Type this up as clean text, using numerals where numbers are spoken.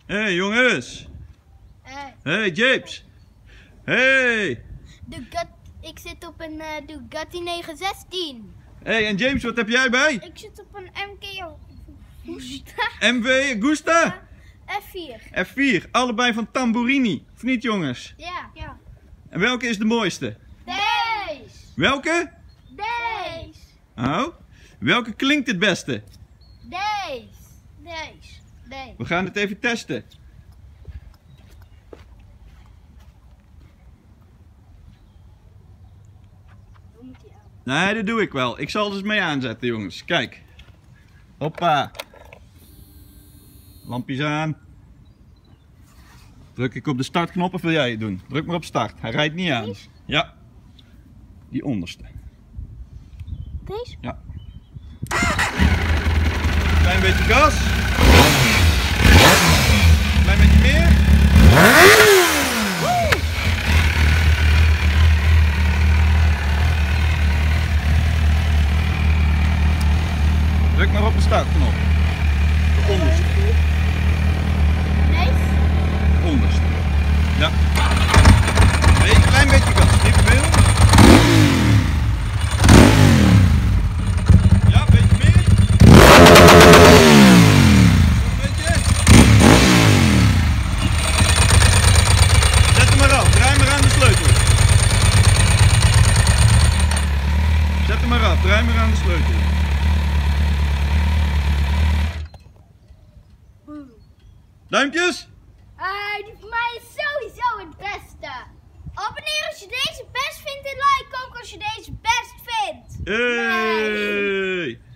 Hey jongens. Hey James. Hey. Ik zit op een Bugatti 916. Hey en James, wat heb jij bij? Ik zit op een MK MV Agusta? F4. F4, allebei van Tamburini. Of niet jongens? Ja. En welke is de mooiste? Deze. Welke? Deze. Oh. Welke klinkt het beste? Deze. We gaan het even testen. Nee, dat doe ik wel. Ik zal er eens mee aanzetten, jongens. Kijk. Hoppa. Lampjes aan. Druk ik op de startknop of wil jij het doen? Druk maar op start. Hij rijdt niet aan. Ja. Die onderste. Deze? Ja. Klein beetje gas. Klein beetje meer. Druk maar op de startknop. De onderste. Deze? Onderste. Ja. Nee, een klein beetje gas, niet te veel. Ja, een beetje meer. Een beetje. Zet hem maar af, draai maar aan de sleutel. Zet hem maar af, draai maar aan de sleutel. Duimpjes? Die van mij is sowieso het beste. Abonneer als je deze best vindt en like ook als je deze best vindt. Hey!